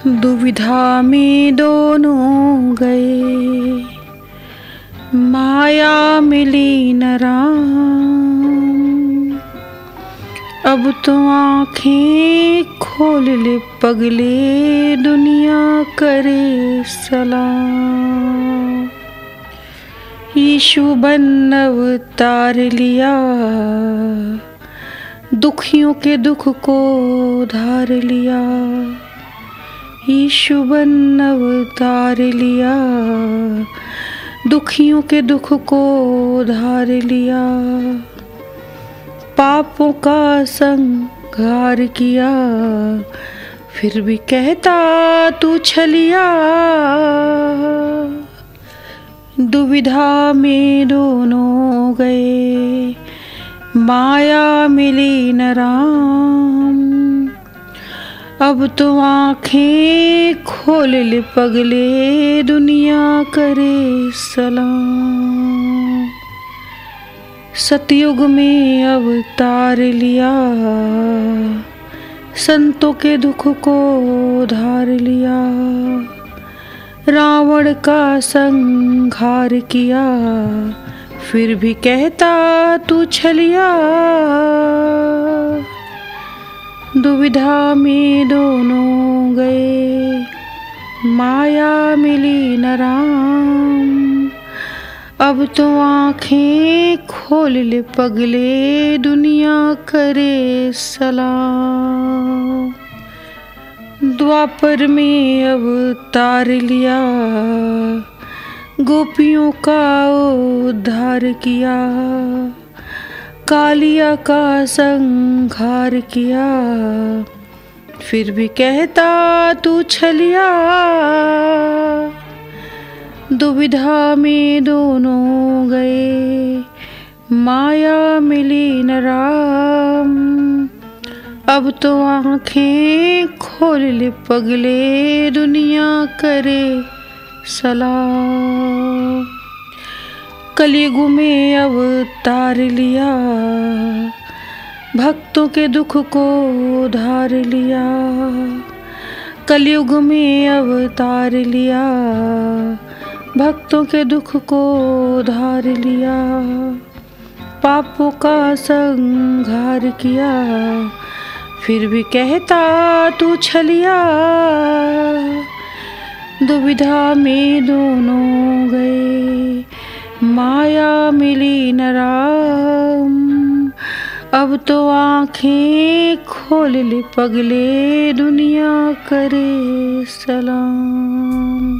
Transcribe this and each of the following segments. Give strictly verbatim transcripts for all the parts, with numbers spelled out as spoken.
दुविधा में दोनों गए, माया मिली न राम। अब तो आँखें खोल ले पगले, दुनिया करे सलाम। यीशु बन अवतार लिया, दुखियों के दुख को धार लिया। यीशु बन अवतार लिया, दुखियों के दुख को धार लिया। पापों का संहार किया, फिर भी कहता तू छलिया। दुविधा में दोनों गए, माया मिली न राम। अब तो आँखें खोल ले पगले, दुनिया करे सलाम। सतयुग में अवतार लिया, संतों के दुख को धार लिया। रावण का संहार किया, फिर भी कहता तू छलिया। दुविधा में दोनों गए, माया मिली न राम। अब तो आँखें खोल ले पगले, दुनिया करे सलाम। द्वापर में अवतार लिया, गोपियों का उद्धार किया। कालिया का संहार किया, फिर भी कहता तू छलिया। दुविधा में दोनों गए, माया मिली न राम। अब तो आँखें खोल ले पगले, दुनिया करे सलाम। कलयुग में अवतार लिया, भक्तों के दुख को धार लिया। कलयुग में अवतार लिया, भक्तों के दुख को धार लिया। पापों का संहार किया, फिर भी कहता तू छलिया। दुविधा में दोनों गए, माया मिली न राम। अब तो आँखें खोल ले पगले, दुनिया करे सलाम।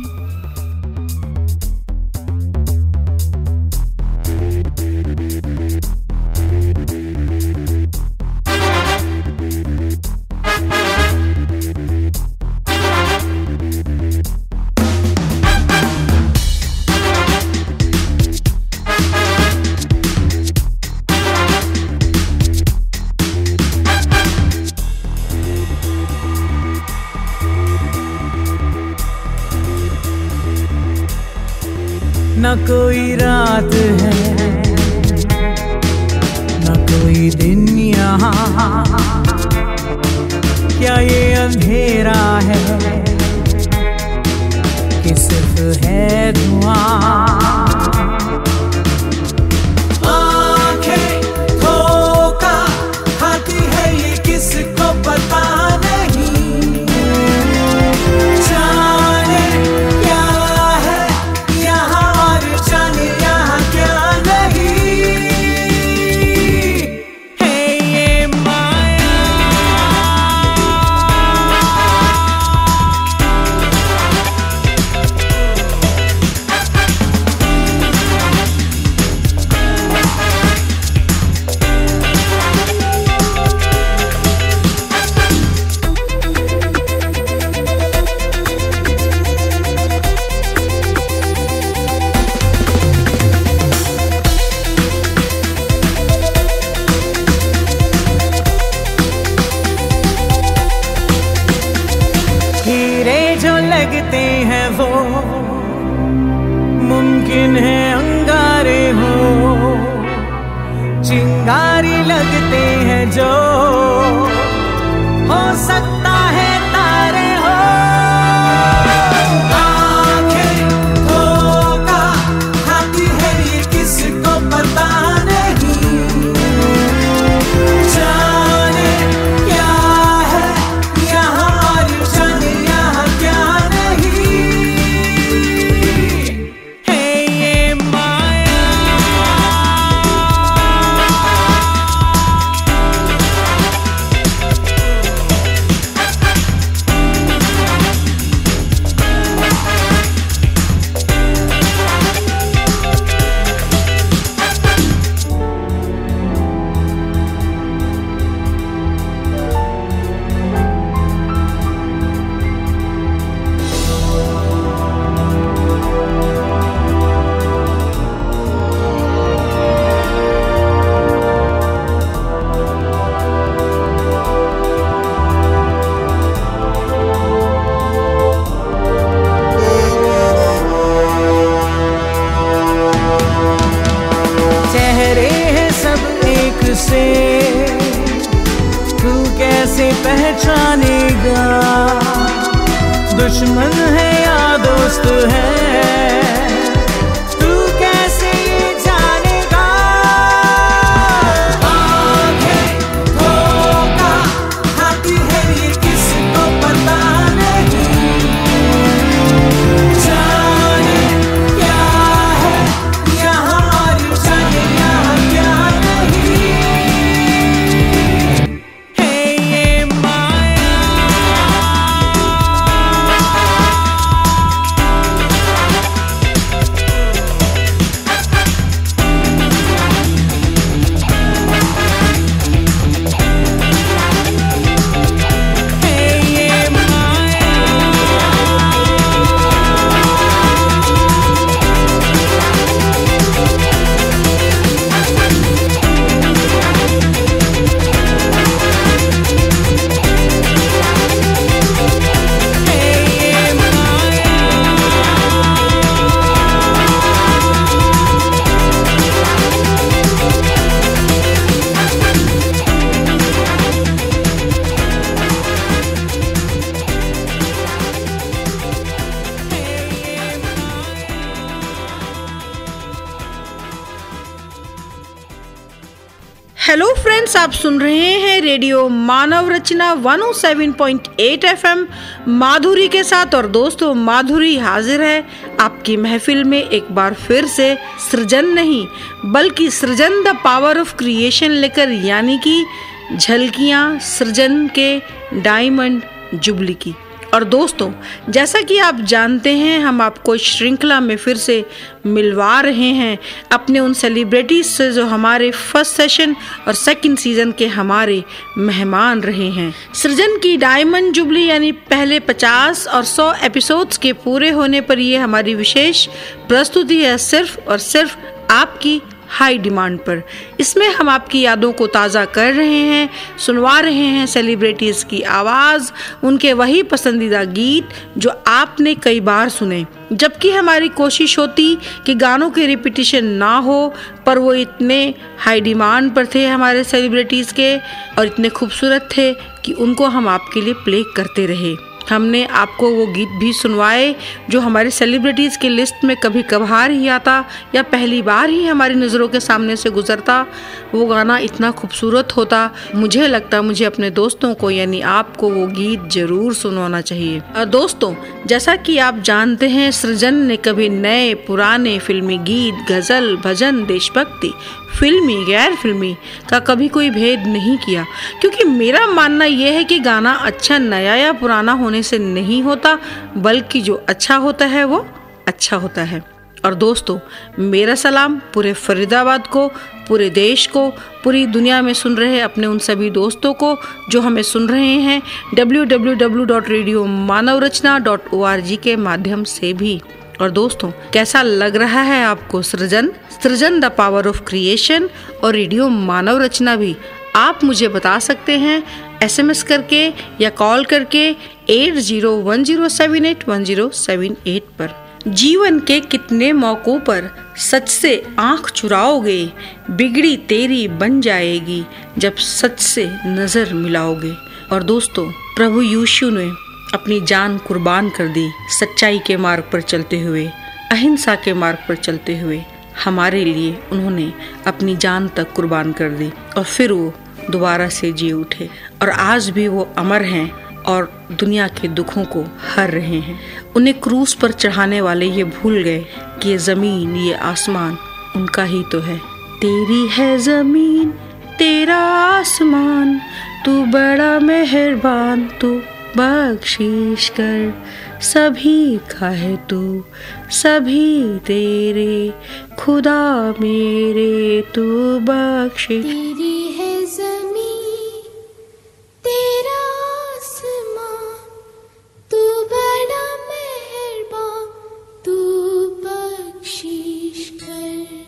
न कोई रात है, न कोई दिन यहाँ। क्या ये अंधेरा है कि सिर्फ है धुआं? आँखें धोखा खाती है, ये किसको पता नहीं। जाने क्या है यहाँ और जाने यहाँ क्या नहीं। है ये माया। हीरे जो लगते हैं वो मुमकिन है अंगारे हो। चिंगारी लगते हैं जो हो सकता है तारे हो। दुश्मन है या दोस्त है, तू कैसे ये जानेगा। आंखें धोखा खाती है ये किसको पता नहीं, जाने क्या है यहाँ और जाने यहाँ क्या नहीं, है ये माया। हेलो फ्रेंड्स, आप सुन रहे हैं रेडियो मानव रचना एक सौ सात पॉइंट आठ एफएम माधुरी के साथ। और दोस्तों, माधुरी हाजिर है आपकी महफिल में एक बार फिर से सृजन नहीं बल्कि सृजन द पावर ऑफ क्रिएशन लेकर, यानी कि झलकियां सृजन के डायमंड जुबली की। और दोस्तों, जैसा कि आप जानते हैं, हम आपको श्रृंखला में फिर से मिलवा रहे हैं अपने उन सेलिब्रिटीज से जो हमारे फर्स्ट सेशन और सेकंड सीजन के हमारे मेहमान रहे हैं। सृजन की डायमंड जुबली यानी पहले पचास और सौ एपिसोड्स के पूरे होने पर ये हमारी विशेष प्रस्तुति है, सिर्फ और सिर्फ आपकी हाई डिमांड पर। इसमें हम आपकी यादों को ताज़ा कर रहे हैं, सुनवा रहे हैं सेलिब्रिटीज की आवाज़, उनके वही पसंदीदा गीत जो आपने कई बार सुने। जबकि हमारी कोशिश होती कि गानों के रिपीटिशन ना हो, पर वो इतने हाई डिमांड पर थे हमारे सेलिब्रिटीज के और इतने खूबसूरत थे कि उनको हम आपके लिए प्ले करते रहे। हमने आपको वो गीत भी सुनवाए जो हमारे सेलिब्रिटीज़ की लिस्ट में कभी कभार ही आता या पहली बार ही हमारी नज़रों के सामने से गुजरता। वो गाना इतना खूबसूरत होता, मुझे लगता मुझे अपने दोस्तों को यानी आपको वो गीत ज़रूर सुनवाना चाहिए। और दोस्तों, जैसा कि आप जानते हैं, सृजन ने कभी नए पुराने फिल्मी गीत, गज़ल, भजन, देशभक्ति, फिल्मी गैर फिल्मी का कभी कोई भेद नहीं किया, क्योंकि मेरा मानना यह है कि गाना अच्छा नया या पुराना होने से नहीं होता, बल्कि जो अच्छा होता है वो अच्छा होता है। और दोस्तों, मेरा सलाम पूरे फरीदाबाद को, पूरे देश को, पूरी दुनिया में सुन रहे अपने उन सभी दोस्तों को जो हमें सुन रहे हैं W W W dot radio Manav Rachna dot O R G के माध्यम से भी। और दोस्तों, कैसा लग रहा है आपको Srijan Srijan the power of creation और रेडियो मानव रचना भी? आप मुझे बता सकते हैं एसएमएस करके या कॉल करके eight zero one zero seven eight one zero seven eight पर। जीवन के कितने मौकों पर सच से आंख चुराओगे, बिगड़ी तेरी बन जाएगी जब सच से नजर मिलाओगे। और दोस्तों, प्रभु यीशु ने अपनी जान कुर्बान कर दी सच्चाई के मार्ग पर चलते हुए, अहिंसा के मार्ग पर चलते हुए। हमारे लिए उन्होंने अपनी जान तक कुर्बान कर दी और फिर वो दोबारा से जी उठे और आज भी वो अमर हैं और दुनिया के दुखों को हर रहे हैं। उन्हें क्रूस पर चढ़ाने वाले ये भूल गए कि ये जमीन, ये आसमान उनका ही तो है। तेरी है जमीन, तेरा आसमान, तू बड़ा मेहरबान, तू बख्शीश कर, सभी का है तू, सभी तेरे, खुदा मेरे तू बख्शिश। तेरी है ज़मीन, तेरा आसमान, तू बड़ा मेहरबान, तू बख्शीश कर।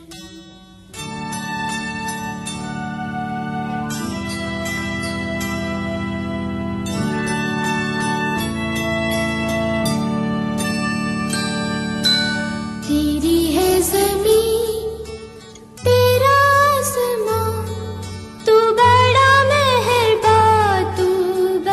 तेरी है ज़मीन, तेरा आसमान, तू बड़ा मेहरबान, तू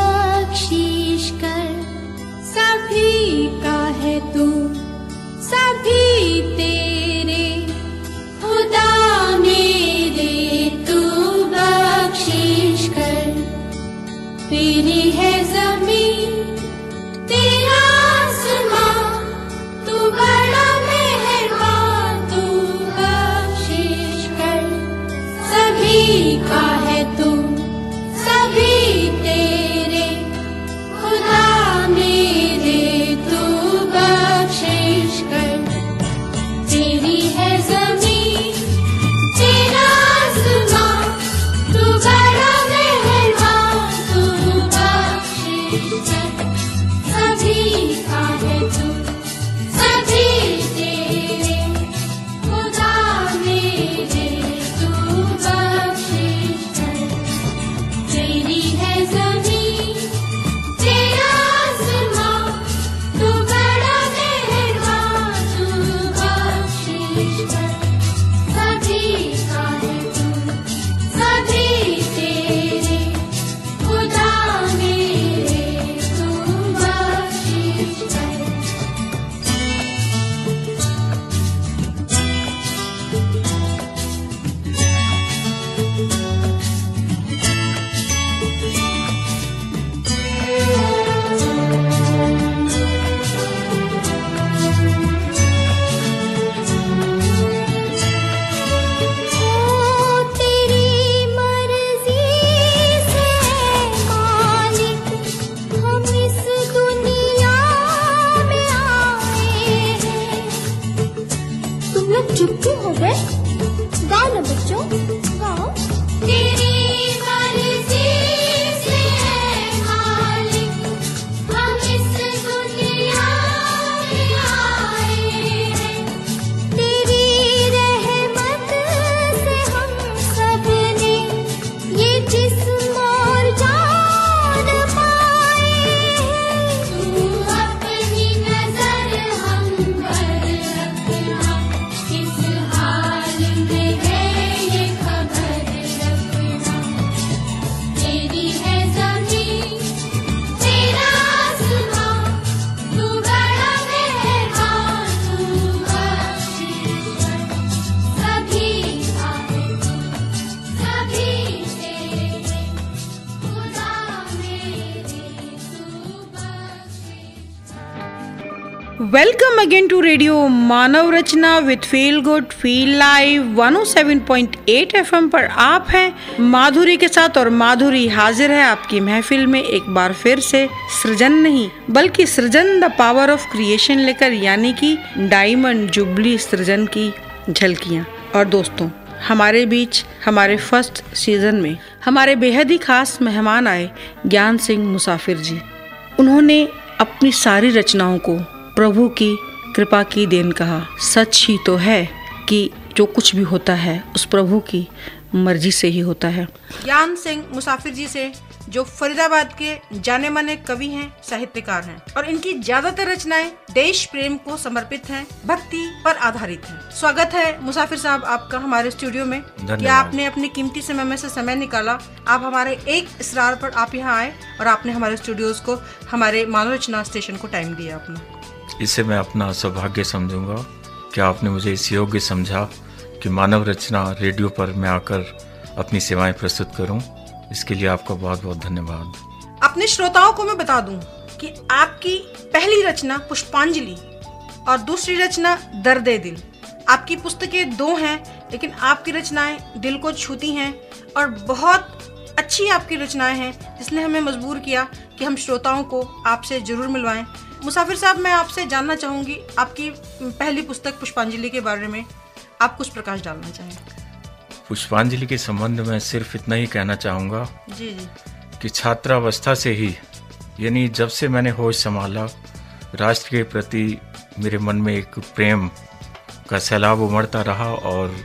welcome again to radio Manav Rachna with feel good feel live one O seven point eight FM पर आप हैं माधुरी के साथ और माधुरी हाजिर है आपकी महफिल में एक बार फिर से सृजन नहीं बल्कि सृजन द पावर ऑफ क्रिएशन लेकर, यानी कि डायमंड जुबली सृजन की झलकियां। और दोस्तों, हमारे बीच हमारे फर्स्ट सीजन में हमारे बेहद ही खास मेहमान आए ज्ञान सिंह मुसाफिर जी। उन्होंने अपनी सारी रचनाओं को प्रभु की कृपा की देन कहा। सच ही तो है कि जो कुछ भी होता है उस प्रभु की मर्जी से ही होता है। ज्ञान सिंह मुसाफिर जी से, जो फरीदाबाद के जाने माने कवि हैं, साहित्यकार हैं, और इनकी ज्यादातर रचनाएं देश प्रेम को समर्पित हैं, भक्ति पर आधारित हैं। स्वागत है मुसाफिर साहब आपका हमारे स्टूडियो में कि आपने अपने कीमती समय में से समय निकाला। आप हमारे एक इसरार पर आप यहाँ आए और आपने हमारे स्टूडियोज को, हमारे मानव रचना स्टेशन को टाइम दिया अपना। इसे मैं अपना सौभाग्य समझूंगा कि आपने मुझे इस योग्य समझा कि मानव रचना रेडियो पर मैं आकर अपनी सेवाएं प्रस्तुत करूं। इसके लिए आपका बहुत बहुत धन्यवाद। अपने श्रोताओं को मैं बता दूं कि आपकी पहली रचना पुष्पांजलि और दूसरी रचना दर्दे दिल। आपकी पुस्तकें दो हैं, लेकिन आपकी रचनाएं दिल को छूती हैं और बहुत अच्छी आपकी रचनाएं हैं, जिसने हमें मजबूर किया कि हम श्रोताओं को आपसे जरूर मिलवाएं। मुसाफिर साहब, मैं आपसे जानना चाहूंगी आपकी पहली पुस्तक पुष्पांजलि के बारे में आप कुछ प्रकाश डालना चाहें। पुष्पांजलि के संबंध में सिर्फ इतना ही कहना चाहूँगा जी जी कि छात्रावस्था से ही, यानी जब से मैंने होश संभाला, राष्ट्र के प्रति मेरे मन में एक प्रेम का सैलाब उमड़ता रहा। और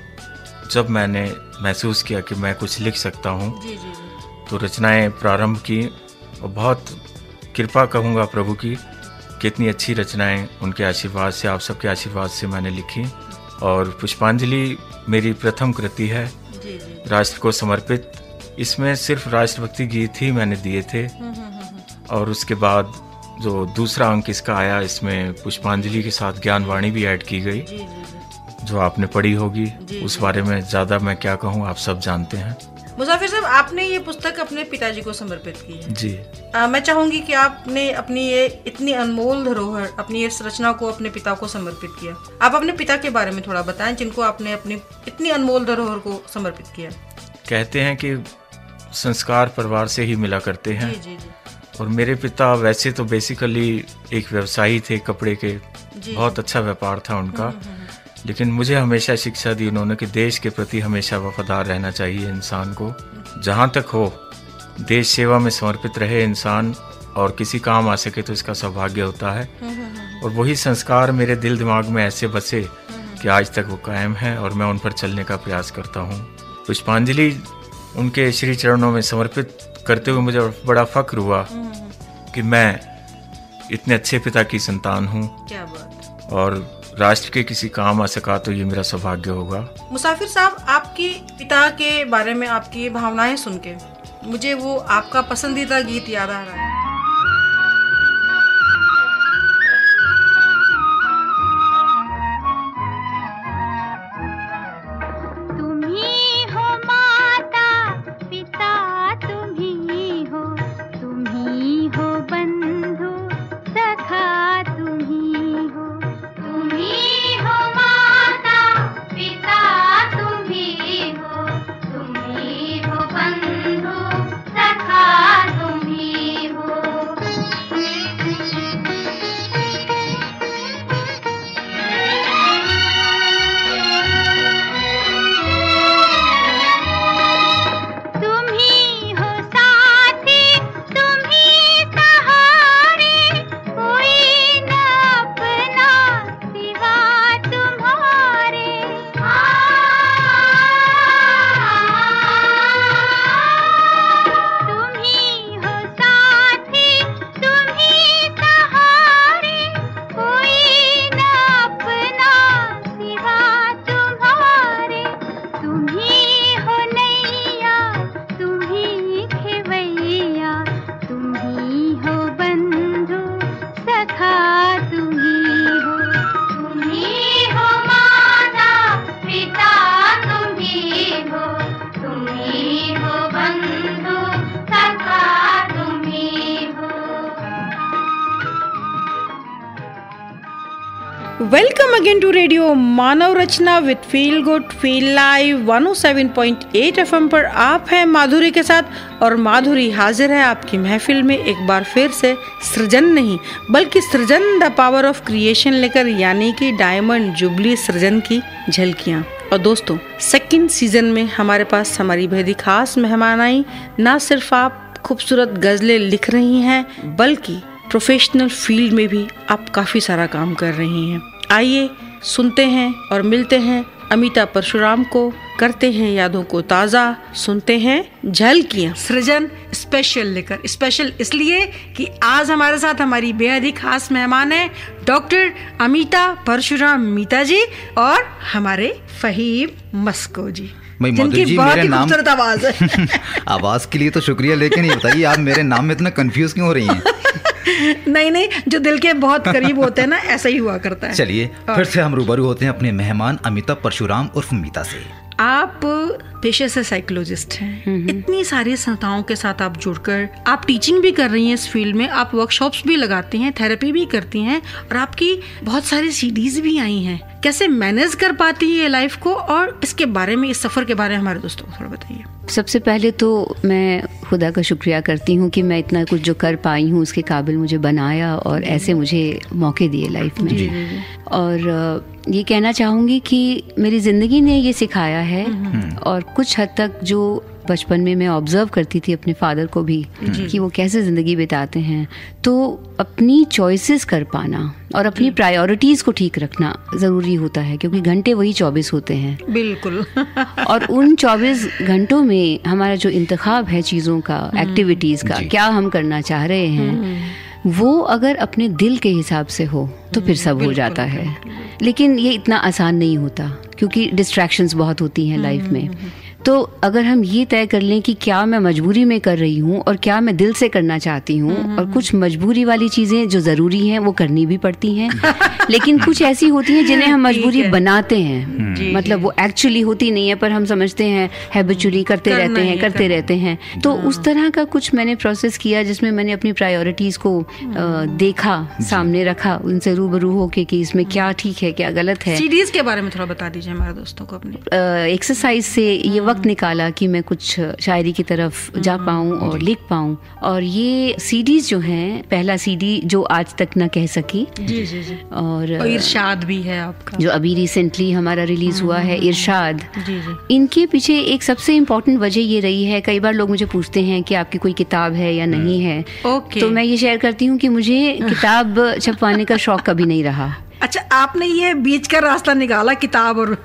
जब मैंने महसूस किया कि मैं कुछ लिख सकता हूँ, जी जी जी तो रचनाएं प्रारंभ की। और बहुत कृपा कहूँगा प्रभु की, कितनी अच्छी रचनाएं उनके आशीर्वाद से, आप सबके आशीर्वाद से मैंने लिखी। और पुष्पांजलि मेरी प्रथम कृति है, जी जी राष्ट्र को समर्पित। इसमें सिर्फ राष्ट्रभक्ति गीत ही मैंने दिए थे। और उसके बाद जो दूसरा अंक इसका आया, इसमें पुष्पांजलि के साथ ज्ञानवाणी भी ऐड की गई, जी जी जी जो आपने पढ़ी होगी। जी, उस जी। बारे में ज़्यादा मैं क्या कहूँ, आप सब जानते हैं। मुसाफिर साहब, आपने ये पुस्तक अपने पिताजी को समर्पित की है। जी, आ, मैं चाहूंगी कि आपने अपनी ये इतनी अनमोल धरोहर, अपनी इस रचना को अपने पिता को समर्पित किया। आप अपने पिता के बारे में थोड़ा बताएं, जिनको आपने अपनी इतनी अनमोल धरोहर को समर्पित किया। कहते हैं कि संस्कार परिवार से ही मिला करते हैं। जी जी जी और मेरे पिता वैसे तो बेसिकली एक व्यवसायी थे, कपड़े के, जी। बहुत अच्छा व्यापार था उनका। लेकिन मुझे हमेशा शिक्षा दी उन्होंने कि देश के प्रति हमेशा वफादार रहना चाहिए इंसान को। जहाँ तक हो देश सेवा में समर्पित रहे इंसान, और किसी काम आ सके तो इसका सौभाग्य होता है। और वही संस्कार मेरे दिल दिमाग में ऐसे बसे कि आज तक वो कायम है और मैं उन पर चलने का प्रयास करता हूँ। पुष्पांजलि उनके श्री चरणों में समर्पित करते हुए मुझे बड़ा फक्र हुआ कि मैं इतने अच्छे पिता की संतान हूँ, क्या बात। और राष्ट्र के किसी काम आ सका तो ये मेरा सौभाग्य होगा। मुसाफिर साहब, आपके पिता के बारे में आपकी भावनाएं सुन के मुझे वो आपका पसंदीदा गीत याद आ रहा है। तुम्ही हो माता पिता, तुम्ही हो, तुम्ही हो बंधु सखा, तुम्ही हो, तुम्ही हो माता पिता, तुम्ही हो, तुम्ही हो बंधु सखा, तुम्ही हो। तुम्ही हो साथी, तुम्ही सहारे, कोई न अपना सिवा तुम्हारे। तुम्ही हो साथी, तुम्ही सहारे, कोई न अपना सिवा तुम्हारे। तुम्ही हो नैया, तुम्ही खेवैया, तुम्ही हो बंधु सखा, तुम्ही हो, तुम्ही हो माता पिता, तुम्ही हो, तुम्ही हो बंधु सखा, तुम्ही हो। Welcome again to radio Manav Rachna with feel good feel live one O seven point eight FM पर आप हैं माधुरी के साथ और माधुरी हाजिर है आपकी महफिल में एक बार फिर से सृजन नहीं बल्कि सृजन द पावर ऑफ क्रिएशन लेकर, यानी कि डायमंड जुबली सृजन की झलकियाँ। और दोस्तों, सेकंड सीजन में हमारे पास हमारी बेहद खास मेहमान आई। ना सिर्फ आप खूबसूरत गजलें लिख रही हैं बल्कि प्रोफेशनल फील्ड में भी आप काफ़ी सारा काम कर रही हैं। आइए सुनते हैं और मिलते हैं अमिता परशुराम को, करते हैं यादों को ताज़ा, सुनते हैं झलकियाँ सृजन स्पेशल लेकर। स्पेशल इसलिए कि आज हमारे साथ हमारी बेहद ही खास मेहमान है डॉक्टर अमिता परशुराम मीता जी और हमारे फहीम मस्को जी, जिनकी जी, बहुत मेरे ही नाम खूबसूरत आवाज़ है। आवाज के लिए तो शुक्रिया, लेकिन ये बताइए आप मेरे नाम में इतना कंफ्यूज क्यों हो रही हैं? नहीं नहीं, जो दिल के बहुत करीब होते हैं ना, ऐसा ही हुआ करता है। चलिए फिर से हम रूबरू होते हैं अपने मेहमान अमिता परशुराम उर्फ मीता से। आप पेशे से साइकोलॉजिस्ट हैं, इतनी सारी संस्थाओं के साथ आप जुड़कर आप टीचिंग भी कर रही हैं इस फील्ड में, आप वर्कशॉप्स भी लगाती हैं, थेरेपी भी करती हैं और आपकी बहुत सारी सीडीज भी आई हैं। कैसे मैनेज कर पाती है ये लाइफ को, और इसके बारे में, इस सफर के बारे में हमारे दोस्तों को थोड़ा बताइए। सबसे पहले तो मैं खुदा का शुक्रिया करती हूँ कि मैं इतना कुछ जो कर पाई हूँ उसके काबिल मुझे बनाया और ऐसे मुझे मौके दिए लाइफ में। और ये कहना चाहूँगी कि मेरी ज़िंदगी ने ये सिखाया है और कुछ हद तक जो बचपन में मैं ऑब्जर्व करती थी अपने फादर को भी कि वो कैसे ज़िंदगी बिताते हैं, तो अपनी चॉइसेस कर पाना और अपनी प्रायोरिटीज़ को ठीक रखना ज़रूरी होता है, क्योंकि घंटे वही चौबीस होते हैं। बिल्कुल। और उन चौबीस घंटों में हमारा जो इंतखाब है चीज़ों का, एक्टिविटीज़ का, क्या हम करना चाह रहे हैं, वो अगर अपने दिल के हिसाब से हो तो फिर सब हो जाता है। लेकिन ये इतना आसान नहीं होता क्योंकि डिस्ट्रैक्शंस बहुत होती हैं लाइफ में। तो अगर हम ये तय कर लें कि क्या मैं मजबूरी में कर रही हूँ और क्या मैं दिल से करना चाहती हूँ, और कुछ मजबूरी वाली चीज़ें जो ज़रूरी हैं वो करनी भी पड़ती हैं, लेकिन कुछ ऐसी होती हैं जिन्हें हम मजबूरी बनाते हैं, मतलब वो एक्चुअली होती नहीं है पर हम समझते हैं हैबिचुअली करते रहते हैं करते रहते हैं। तो उस तरह का कुछ मैंने प्रोसेस किया जिसमें मैंने अपनी प्रायोरिटीज़ को देखा, सामने रखा, उनसे रूबरू होके कि इसमें क्या ठीक है क्या गलत है। सीडीज के बारे में थोड़ा बता दीजिए हमारे दोस्तों को अपने। एक्सरसाइज से ये वक्त निकाला कि मैं कुछ शायरी की तरफ जा पाऊं और लिख पाऊं। और ये सीडीज जो हैं, पहला सीडी जो आज तक ना कह सकी, जी जी जी, और, और इरशाद भी है आपका जो अभी रिसेंटली हमारा रिलीज हुआ है, इरशाद। जी जी। इनके पीछे एक सबसे इम्पोर्टेंट वजह ये रही है, कई बार लोग मुझे पूछते हैं कि आपकी कोई किताब है या नहीं है, ओके। तो मैं ये शेयर करती हूँ कि मुझे किताब छपवाने का शौक कभी नहीं रहा। अच्छा, आपने ये बीच का रास्ता निकाला किताब और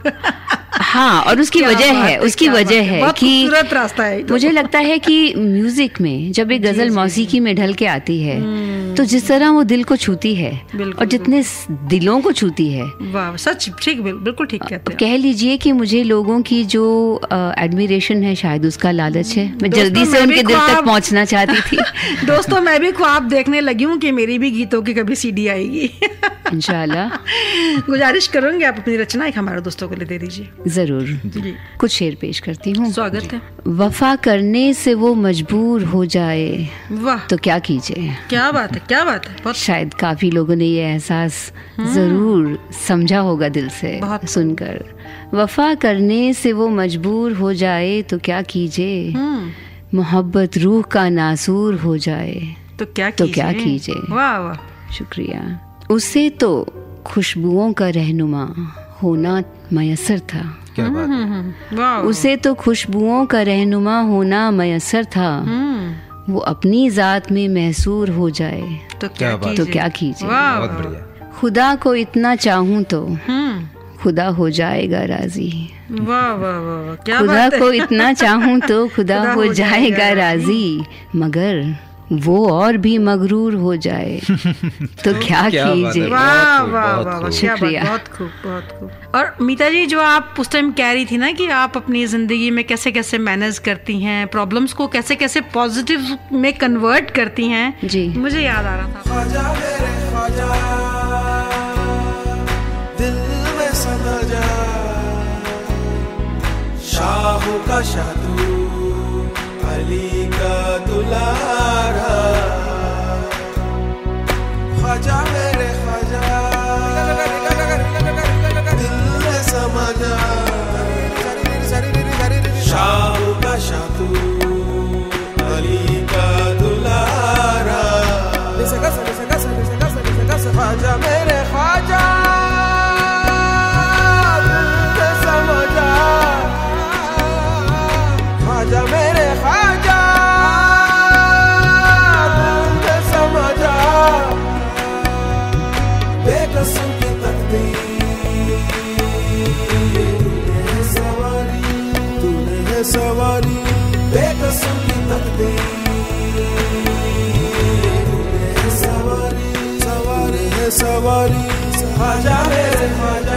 हाँ, और उसकी वजह है उसकी वजह है कि खूबसूरत रास्ता है तो। मुझे लगता है कि म्यूजिक में जब एक गजल मौसीकी में ढल के आती है तो जिस तरह वो दिल को छूती है और जितने दिलों को छूती है, वाह, सच ठीक, बिल्कुल ठीक कहते हैं। कह लीजिए कि मुझे लोगों की जो एडमिरेशन है शायद उसका लालच है, मैं जल्दी से उनके दिल तक पहुंचना चाहती थी। दोस्तों, मैं भी ख्वाब देखने लगी हूँ कि मेरी भी गीतों की कभी सीडी आएगी। इंशाल्लाह। गुजारिश करूंगी आप अपनी रचना एक हमारे दोस्तों को ले दे दीजिए। जरूर, कुछ शेर पेश करती हूँ। स्वागत है। वफा करने से वो मजबूर हो जाए, वाह, तो क्या कीजिए। क्या बात है, क्या बात है। बहुत शायद काफी लोगों ने ये एहसास जरूर समझा होगा दिल से सुनकर। वफा करने से वो मजबूर हो जाए तो क्या कीजिए, मोहब्बत रूह का नासूर हो जाए तो क्या तो क्या कीजिए। वाह वाह, शुक्रिया। उसे तो खुशबुओं का रहनुमा होना मयसर था, क्या बात है। वाह। उसे तो खुशबुओं का रहनुमा होना मयसर था, वो अपनी जात में महसूर हो जाए तो क्या क्या बात तो कीजिए। क्या कीजिए। वाह, बहुत बढ़िया। खुदा को इतना चाहूं तो हम्म, खुदा हो जाएगा राजी। वाह वाह वाह वाह, क्या खुदा बात है। को इतना चाहूं तो खुदा खुदा हो हो जाएगा जाएगा राजी, मगर वो और भी मगरूर हो जाए तो क्या क्या बात है। कीजिए। वाह खूब, वाह बहुत वाह, खूब। क्या बात, शुक्रिया। बहुत खूब, बहुत खूब। और मीता जी, जो आप उस टाइम कह रही थी ना कि आप अपनी जिंदगी में कैसे कैसे मैनेज करती हैं, प्रॉब्लम्स को कैसे कैसे पॉजिटिव में कन्वर्ट करती हैं, जी। मुझे याद आ रहा था। ख्वाजा मेरे ख्वाजा, दिल में समा जा, शाह का शाह तू, अली का दुलारा। ख्वाजा मेरे ख्वाजा, ख्वाजा मेरे ख्वाजा समझा, ख्वाजा मेरे ख्वाजा समझा, बेकसों की तकदीर तूने है सवारी, तूने है सवारी, बेकसों की तकदीर तूने है सवारी, सवारी है सवारी, ख्वाजा मेरे ख्वाजा।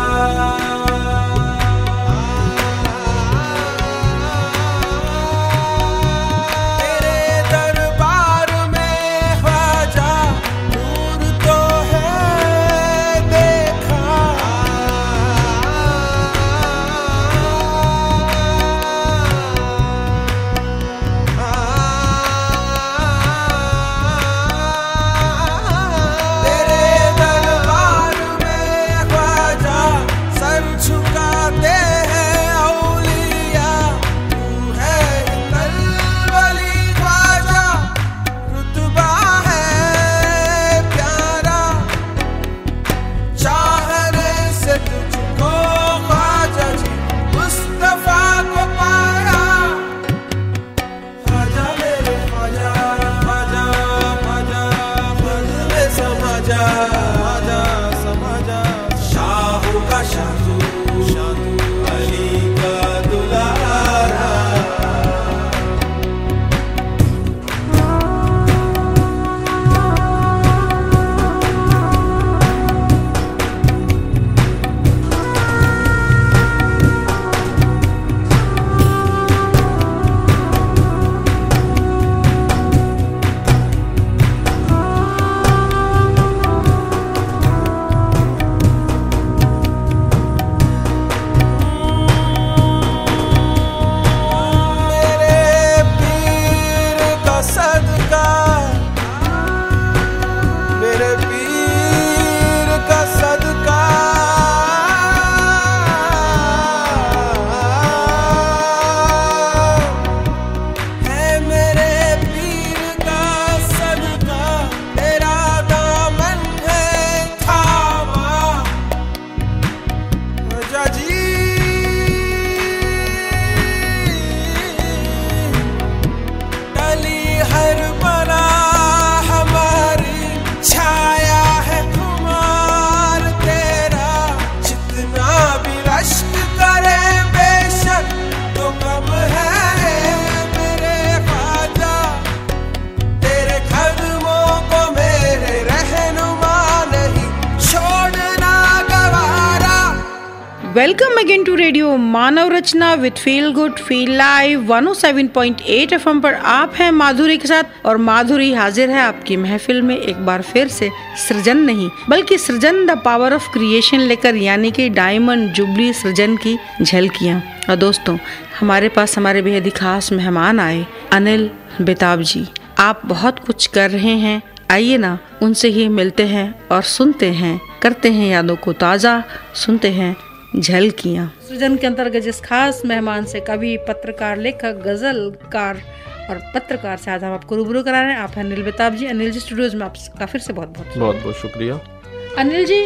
Welcome again to radio Manav Rachna with feel good feel live one O seven point eight F M पर आप हैं माधुरी के साथ, और माधुरी हाजिर है आपकी महफिल में एक बार फिर से सृजन नहीं बल्कि सृजन द पावर ऑफ क्रिएशन लेकर, यानी कि डायमंड जुबली सृजन की झलकियाँ। और दोस्तों, हमारे पास हमारे बेहद ही खास मेहमान आए, अनिल बेताब जी। आप बहुत कुछ कर रहे हैं, आइए ना उनसे ही मिलते हैं और सुनते हैं, करते हैं यादों को ताज़ा, सुनते हैं झलकियाँ। सृजन के अंतर्गत जिस खास मेहमान से कवि, पत्रकार, लेखक, गजलकार और पत्रकार से आज हम आपको रूबरू करा रहे हैं, आप हैं अनिल बेताब जी। अनिल जी, स्टूडियोज में आपका फिर से बहुत बहुत बहुत बहुत शुक्रिया। अनिल जी,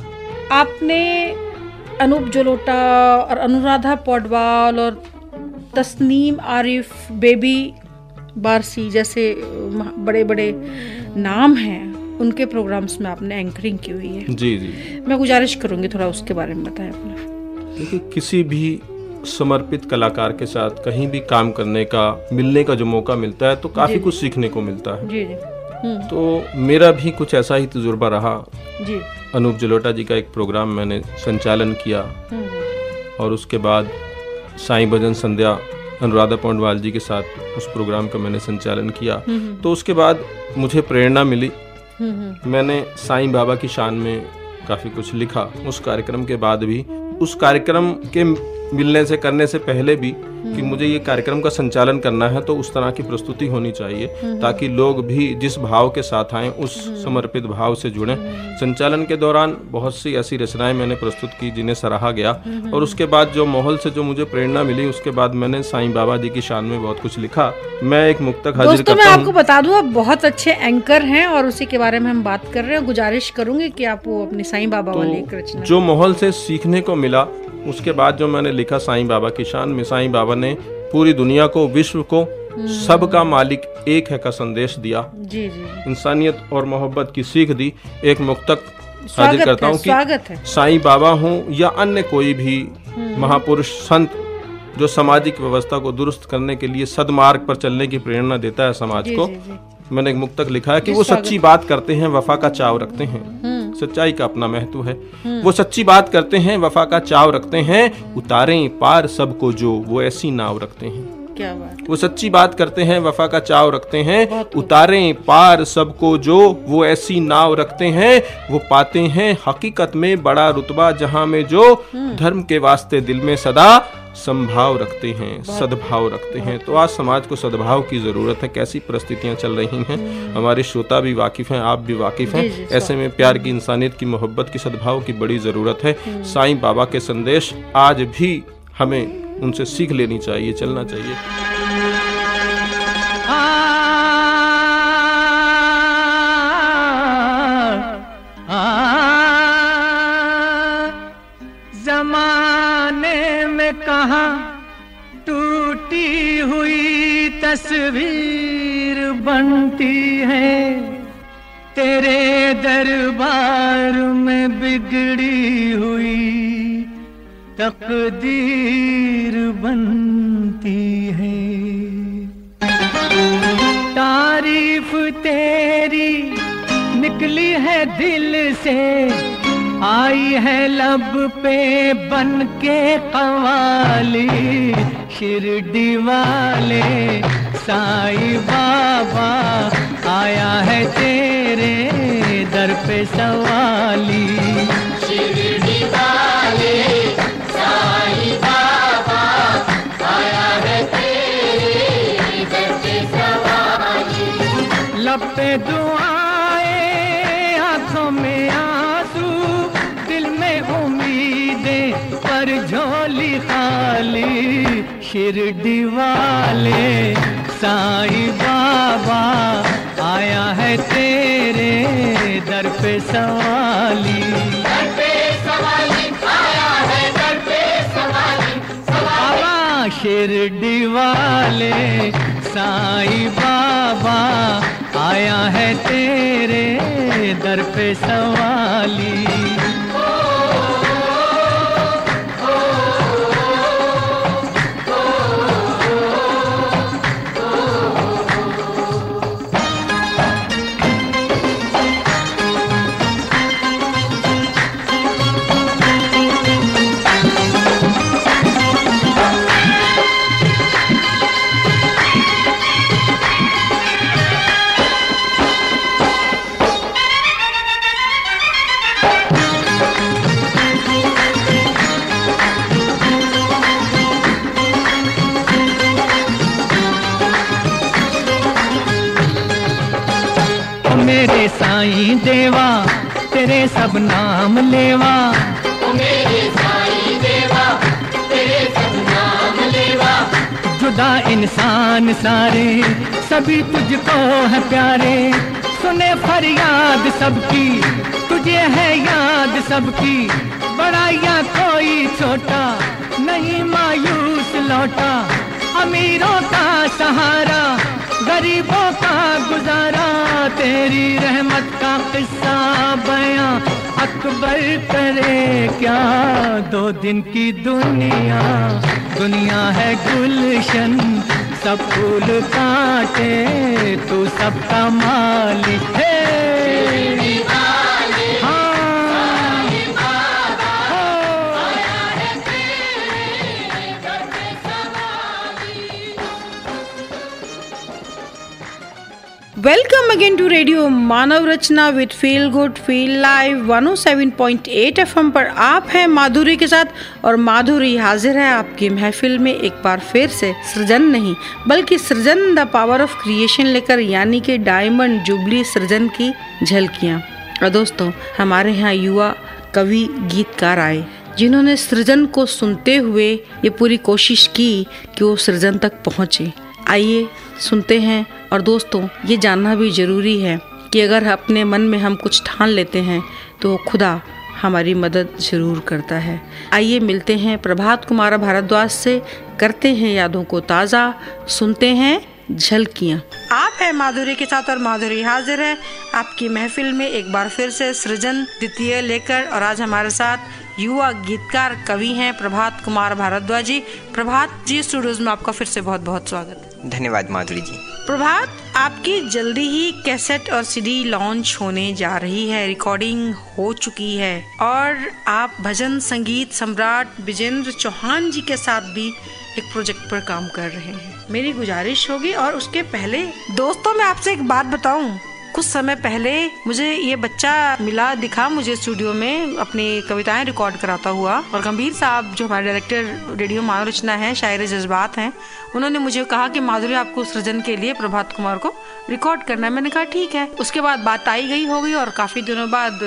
आपने अनूप जलोटा और अनुराधा पौडवाल और तस्नीम आरिफ, बेबी बारसी जैसे बड़े बड़े नाम हैं, उनके प्रोग्राम्स में आपने एंकरिंग की हुई है। जी जी, मैं गुजारिश करूंगी थोड़ा उसके बारे में बताएं अपना। देखिए, किसी भी समर्पित कलाकार के साथ कहीं भी काम करने का, मिलने का जो मौका मिलता है तो काफी कुछ सीखने को मिलता है। जी जी। तो मेरा भी कुछ ऐसा ही तजुर्बा रहा जी। अनूप जलोटा जी का एक प्रोग्राम मैंने संचालन किया और उसके बाद साईं भजन संध्या अनुराधा पौडवाल जी के साथ उस प्रोग्राम का मैंने संचालन किया। तो उसके बाद मुझे प्रेरणा मिली, मैंने साईं बाबा की शान में काफ़ी कुछ लिखा। उस कार्यक्रम के बाद भी, उस कार्यक्रम के मिलने से, करने से पहले भी कि मुझे ये कार्यक्रम का संचालन करना है तो उस तरह की प्रस्तुति होनी चाहिए ताकि लोग भी जिस भाव के साथ आएं उस समर्पित भाव से जुड़ें। संचालन के दौरान बहुत सी ऐसी रचनाएं मैंने प्रस्तुत की जिन्हें सराहा गया, और उसके बाद जो माहौल से जो मुझे प्रेरणा मिली उसके बाद मैंने साईं बाबा जी की शान में बहुत कुछ लिखा। मैं एक मुक्तक हाजिर दोस्तों, करता मैं हूं। आपको बता दूं, आप बहुत अच्छे एंकर हैं और उसी के बारे में हम बात कर रहे हैं। गुजारिश करूंगी कि आप वो अपनी साईं बाबा वाली एक रचना। जो माहौल से सीखने को मिला उसके बाद जो मैंने लिखा साईं बाबा की शान में, साईं बाबा ने पूरी दुनिया को, विश्व को सबका मालिक एक है का संदेश दिया। जी जी, इंसानियत और मोहब्बत की सीख दी। एक मुक्तक हाजिर करता हूँ स्वागत है। कि साईं बाबा हों या अन्य कोई भी महापुरुष संत जो सामाजिक व्यवस्था को दुरुस्त करने के लिए सदमार्ग पर चलने की प्रेरणा देता है समाज जी, को। जी, जी। मैंने एक मुक्तक लिखा है कि वो सच्ची बात करते हैं, वफा का चाव रखते हैं। सच्चाई का अपना महत्व है। वो सच्ची बात करते हैं, वफा का चाव रखते हैं, उतारें पार सबको जो वो ऐसी नाव रखते हैं। क्या बात। वो सच्ची बात करते हैं, वफा का चाव रखते हैं, उतारें पार सबको जो वो ऐसी नाव रखते हैं। वो पाते हैं हकीकत में बड़ा रुतबा जहां में जो धर्म के वास्ते दिल में सदा संभाव रखते हैं, सद्भाव रखते हैं। तो आज समाज को सद्भाव की जरूरत है। कैसी परिस्थितियां चल रही हैं, हमारे श्रोता भी वाकिफ हैं, आप भी वाकिफ हैं। ऐसे में प्यार की, इंसानियत की, मोहब्बत की, सद्भाव की बड़ी जरूरत है। साईं बाबा के संदेश आज भी हमें उनसे सीख लेनी चाहिए, चलना चाहिए। जमाने में कहाँ टूटी हुई तस्वीर बनती है, तेरे दरबार में बिगड़ी हुई तकदीर बनती है। तारीफ तेरी निकली है दिल से, आई है लब पे बन के कवाली। शिरडी वाले साईं बाबा आया है तेरे दर पे सवाली। शिरडी वाले साईं बाबा आया है तेरे दर पे सवाली। लब पे दुआएं, आंखों में आंसू, दिल में उम्मीदें पर झोली खाली। शिरडी वाले साईं बाबा आया है तेरे दर पे सवाली। दर पे सवाली आया है, दर पे सवाली, सवाली। शिरडी वाले साईं बाबा आया है तेरे दर पे सवाली। मेरे साईं देवा तेरे सब नाम लेवा, मेरे साईं देवा तेरे सब नाम लेवा। जुदा इंसान सारे सभी तुझको है प्यारे, सुने फरियाद सबकी तुझे है याद सबकी। बड़ा या कोई छोटा नहीं मायूस लौटा, अमीरों का सहारा गरीबों का गुजारा। तेरी रहमत का किस्सा बयां अकबर करे क्या, दो दिन की दुनिया दुनिया है गुलशन, सब फूल काटे तू सबका मालिक है। Welcome again to radio Manav Rachna with feel good feel live one O seven point eight FM पर आप हैं माधुरी के साथ, और माधुरी हाजिर है आपकी महफिल में एक बार फिर से सृजन नहीं बल्कि सृजन द पावर ऑफ क्रिएशन लेकर, यानी कि डायमंड जुबली सृजन की झलकियाँ। और दोस्तों, हमारे यहाँ युवा कवि गीतकार आए जिन्होंने सृजन को सुनते हुए ये पूरी कोशिश की कि वो सृजन तक पहुँचे। आइए सुनते हैं। और दोस्तों, ये जानना भी ज़रूरी है कि अगर अपने मन में हम कुछ ठान लेते हैं तो खुदा हमारी मदद ज़रूर करता है। आइए मिलते हैं प्रभात कुमार भारद्वाज से, करते हैं यादों को ताज़ा, सुनते हैं झलकियाँ। आप है माधुरी के साथ और माधुरी हाजिर है आपकी महफिल में एक बार फिर से सृजन द्वितीय लेकर। और आज हमारे साथ युवा गीतकार कवि हैं प्रभात कुमार भारद्वाज जी। प्रभात जी, स्टूडियोज में आपका फिर से बहुत बहुत स्वागत है। धन्यवाद माधुरी जी। प्रभात, आपकी जल्दी ही कैसेट और सीडी लॉन्च होने जा रही है, रिकॉर्डिंग हो चुकी है और आप भजन संगीत सम्राट विजेंद्र चौहान जी के साथ भी एक प्रोजेक्ट पर काम कर रहे हैं। मेरी गुजारिश होगी, और उसके पहले दोस्तों मैं आपसे एक बात बताऊं, कुछ समय पहले मुझे ये बच्चा मिला दिखा मुझे स्टूडियो में अपनी कविताएं रिकॉर्ड कराता हुआ, और गंभीर साहब जो हमारे डायरेक्टर रेडियो मानव रचना है, शायर जज्बात हैं, उन्होंने मुझे कहा कि माधुरी आपको सृजन के लिए प्रभात कुमार को रिकॉर्ड करना है। मैंने कहा ठीक है। उसके बाद बात आई गई हो गई और काफ़ी दिनों बाद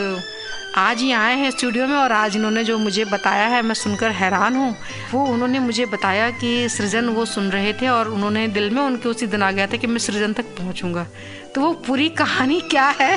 आज ही आए हैं स्टूडियो में, और आज इन्होंने जो मुझे बताया है मैं सुनकर हैरान हूँ। वो उन्होंने मुझे बताया कि सृजन वो सुन रहे थे और उन्होंने दिल में उनके उसी दिन आ गया था कि मैं सृजन तक पहुँचूंगा। तो वो पूरी कहानी क्या है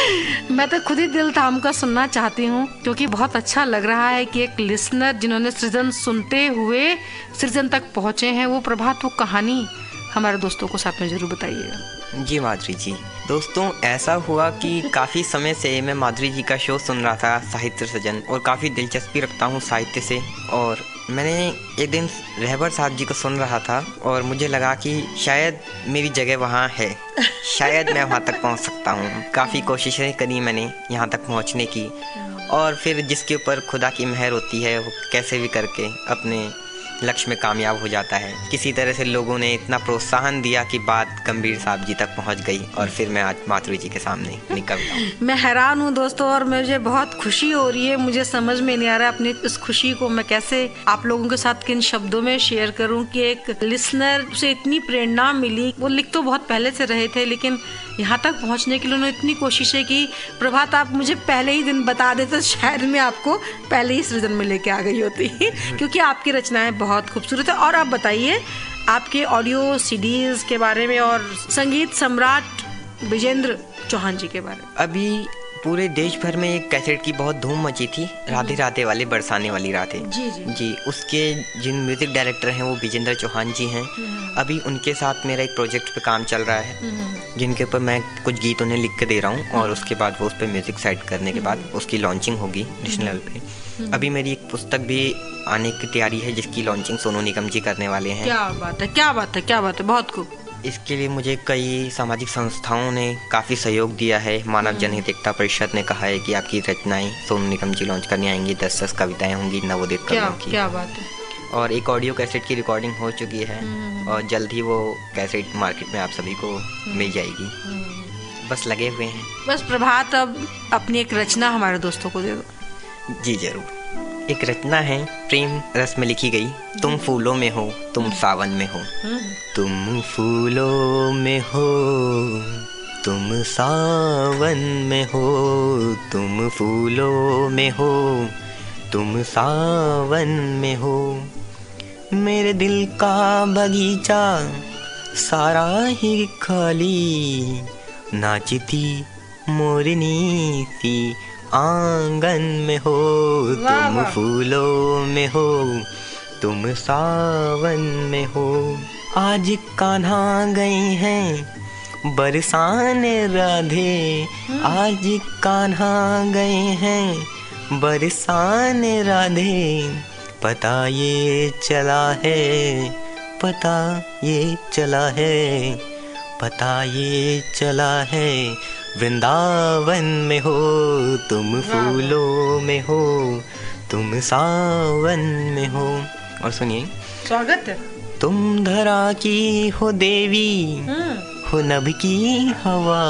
मैं तो खुद ही दिल थाम कर सुनना चाहती हूँ, क्योंकि बहुत अच्छा लग रहा है कि एक लिसनर जिन्होंने सृजन सुनते हुए सृजन तक पहुँचे हैं, वो प्रभात वो कहानी हमारे दोस्तों को साथ में जरूर बताइएगा। जी माधुरी जी, दोस्तों ऐसा हुआ कि काफ़ी समय से मैं माधुरी जी का शो सुन रहा था, साहित्य सृजन, और काफ़ी दिलचस्पी रखता हूँ साहित्य से। और मैंने एक दिन रहबर साहब जी को सुन रहा था और मुझे लगा कि शायद मेरी जगह वहाँ है, शायद मैं वहाँ तक पहुँच सकता हूँ। काफ़ी कोशिशें करी मैंने यहाँ तक पहुँचने की, और फिर जिसके ऊपर खुदा की मेहर होती है वो कैसे भी करके अपने लक्ष्य में कामयाब हो जाता है। किसी तरह से लोगों ने इतना प्रोत्साहन दिया कि बात गंभीर साहब जी तक पहुंच गई, और फिर मैं आज माधुरी जी के सामने निकल रहा हूँ। मैं हैरान हूँ दोस्तों, और मुझे बहुत खुशी हो रही है। मुझे समझ में नहीं आ रहा अपनी इस खुशी को मैं कैसे आप लोगों के साथ किन शब्दों में शेयर करूँ कि एक लिसनर से इतनी प्रेरणा मिली। वो लिख तो बहुत पहले से रहे थे, लेकिन यहाँ तक पहुँचने के लिए उन्होंने इतनी कोशिशें की। प्रभात, आप मुझे पहले ही दिन बता देते तो शायद मैं आपको पहले ही सृजन में लेके आ गई होती क्योंकि आपकी रचनाएं बहुत खूबसूरत है। और आप बताइए आपके ऑडियो सीडीज के बारे में और संगीत सम्राट विजेंद्र चौहान जी के बारे में। अभी पूरे देश भर में एक कैसेट की बहुत धूम मची थी, राधे राधे वाले बरसाने वाली रातें। जी जी जी, उसके जिन म्यूजिक डायरेक्टर हैं वो विजेंद्र चौहान जी हैं। अभी उनके साथ मेरा एक प्रोजेक्ट पे काम चल रहा है, जिनके ऊपर मैं कुछ गीत उन्हें लिख के दे रहा हूँ, और उसके बाद वो उस पर म्यूजिक सेट करने के बाद उसकी लॉन्चिंग होगी नेशनल लेवल पे। अभी मेरी एक पुस्तक भी आने की तैयारी है, जिसकी लॉन्चिंग सोनू निगम जी करने वाले हैं। क्या बात है, क्या बात है, क्या बात है, बहुत खूब। इसके लिए मुझे कई सामाजिक संस्थाओं ने काफ़ी सहयोग दिया है। मानव जनहित एकता परिषद ने कहा है कि आपकी रचनाएं सोनू निगम जी लॉन्च करने आएंगी, दस दस कविताएं होंगी नवोदित कवियों की। क्या बात है। और एक ऑडियो कैसेट की रिकॉर्डिंग हो चुकी है, और जल्द ही वो कैसेट मार्केट में आप सभी को मिल जाएगी। बस लगे हुए हैं। बस प्रभात, अब अपनी एक रचना हमारे दोस्तों को दे दो। जी जरूर। एक रचना है, प्रेम रस में लिखी गई। तुम फूलों में हो, तुम सावन में हो, तुम फूलों में हो, तुम सावन में हो, तुम फूलों में हो, तुम सावन में हो। मेरे दिल का बगीचा सारा ही खाली, नाचती मोरनी सी आंगन में हो, तुम फूलों में हो, तुम सावन में हो। आज कान्हा गई हैं बरसाने राधे, आज कान्हा गए हैं बरसाने राधे। पता ये चला है, पता ये चला है, पता ये चला है, वृंदावन में हो, तुम फूलों में हो, तुम सावन में हो। और सुनिए, स्वागत है। तुम धरा की हो देवी, हो नभ की हवा,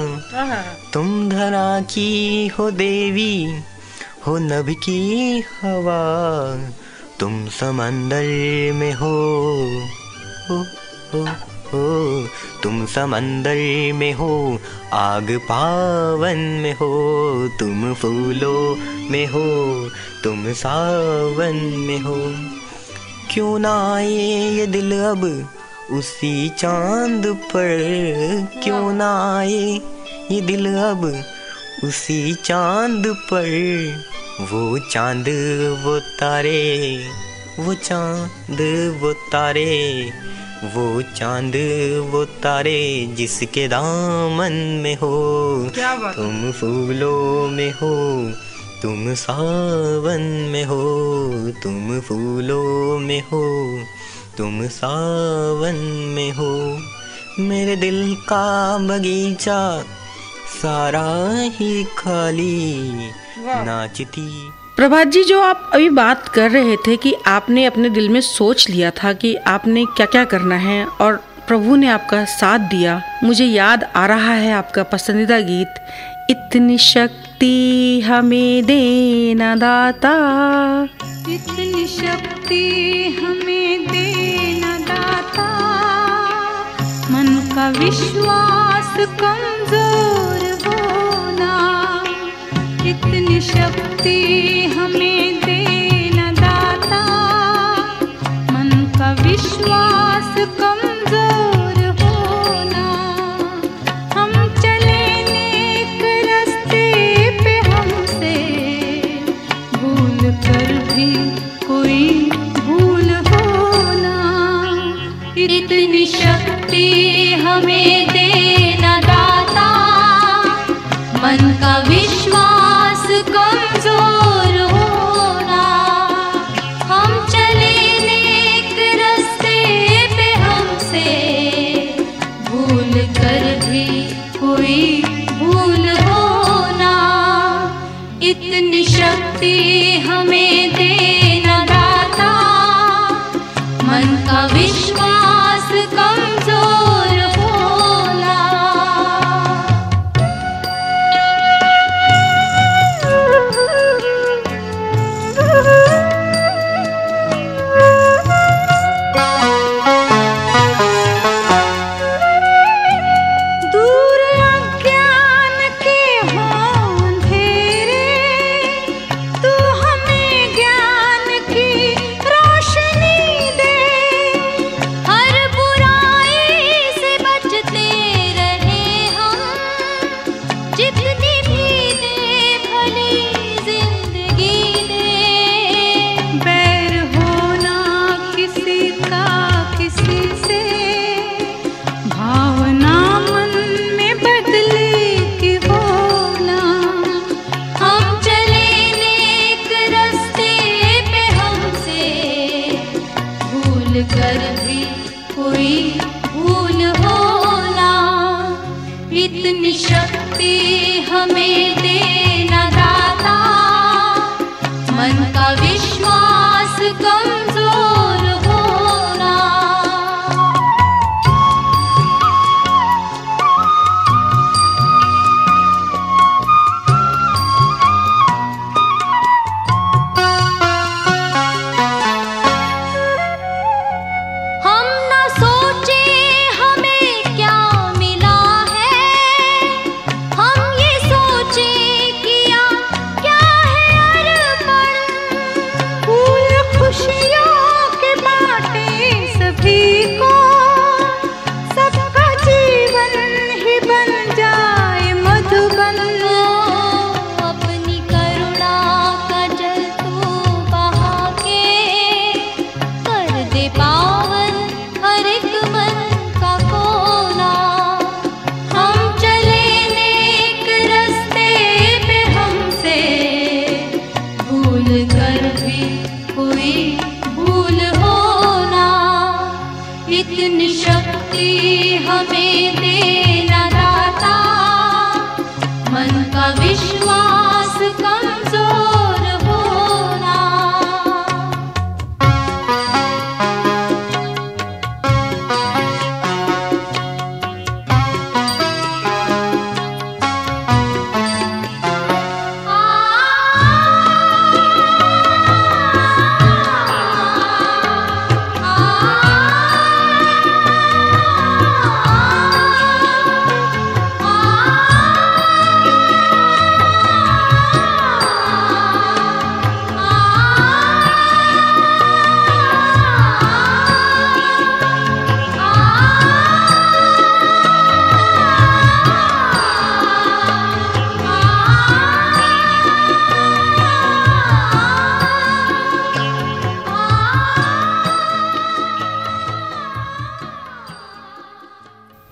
तुम धरा की हो देवी हो नभ की हवा, तुम समंदर में हो हो हो हो, तुम समंदर में हो, आग पावन में हो, तुम फूलों में हो, तुम सावन में हो। क्यों ना आए ये दिल अब उसी चांद पर, क्यों ना आए ये दिल अब उसी चांद पर, वो चांद वो तारे, वो चांद वो तारे, वो चांद वो तारे जिसके दामन में हो, तुम फूलों में हो, तुम सावन में हो, तुम फूलों में हो, तुम सावन में हो। मेरे दिल का बगीचा सारा ही खाली नाचती। प्रभात जी, जो आप अभी बात कर रहे थे कि आपने अपने दिल में सोच लिया था कि आपने क्या क्या करना है और प्रभु ने आपका साथ दिया, मुझे याद आ रहा है आपका पसंदीदा गीत, इतनी शक्ति हमें देना दाता, इतनी शक्ति हमें देना दाता, मन का विश्वास कमजोर होना, इतनी शक्ति हमें देना दाता, मन का विश्वास कमजोर होना। हम चले नेक रास्ते पे, हमसे भूल कर भी कोई भूल होना, इतनी शक्ति हमें देना दाता, मन का विश्वास कमजोर होना। हम चले नेक रास्ते पे, हमसे भूल कर भी कोई भूल होना, इतनी शक्ति हमें देना दाता, मन का विश्वास कमजोर होना। दूर अज्ञान के हों अंधेरे, तू हमें ज्ञान